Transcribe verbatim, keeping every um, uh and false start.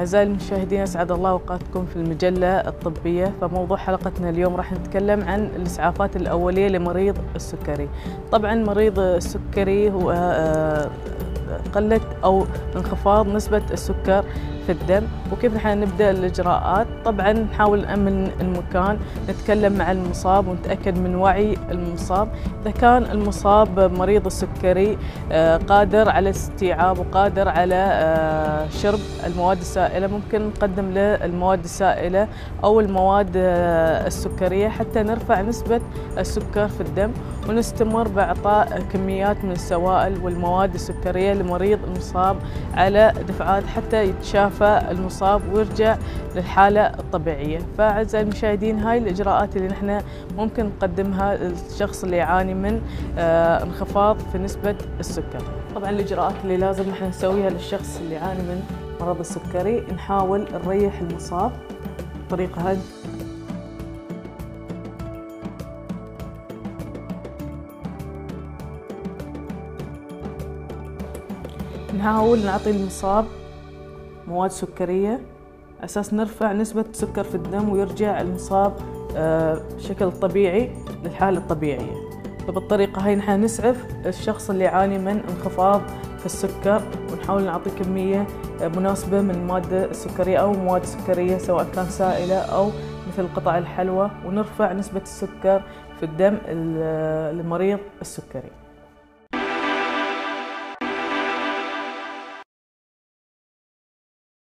أعزائي المشاهدين، أسعد الله أوقاتكم في المجلة الطبية. فموضوع حلقتنا اليوم راح نتكلم عن الإسعافات الأولية لمريض السكري. طبعا مريض السكري هو قلة أو انخفاض نسبة السكر في الدم، وكيف نحن نبدأ الإجراءات. طبعا نحاول نأمن المكان، نتكلم مع المصاب ونتأكد من وعي المصاب. إذا كان المصاب مريض السكري قادر على الاستيعاب وقادر على شرب المواد السائلة، ممكن نقدم له المواد السائلة أو المواد السكرية حتى نرفع نسبة السكر في الدم، ونستمر بإعطاء كميات من السوائل والمواد السكرية لمريض المصاب على دفعات حتى يتشافى المصاب ويرجع للحالة الطبيعية. فأعزائي المشاهدين، هاي الإجراءات اللي نحن ممكن نقدمها للشخص اللي يعاني من انخفاض في نسبة السكر. طبعا الإجراءات اللي لازم نحن نسويها للشخص اللي يعاني من مرض السكري، نحاول نريح المصاب بطريقة هادئة، نحاول نعطي المصاب مواد سكرية أساس نرفع نسبة السكر في الدم ويرجع المصاب بشكل طبيعي للحالة الطبيعية. فبالطريقة هاي نحن نسعف الشخص اللي يعاني من انخفاض في السكر، ونحاول نعطي كمية مناسبة من المادة السكرية أو مواد سكرية سواء كان سائلة أو مثل قطع الحلوى، ونرفع نسبة السكر في الدم لمريض السكري.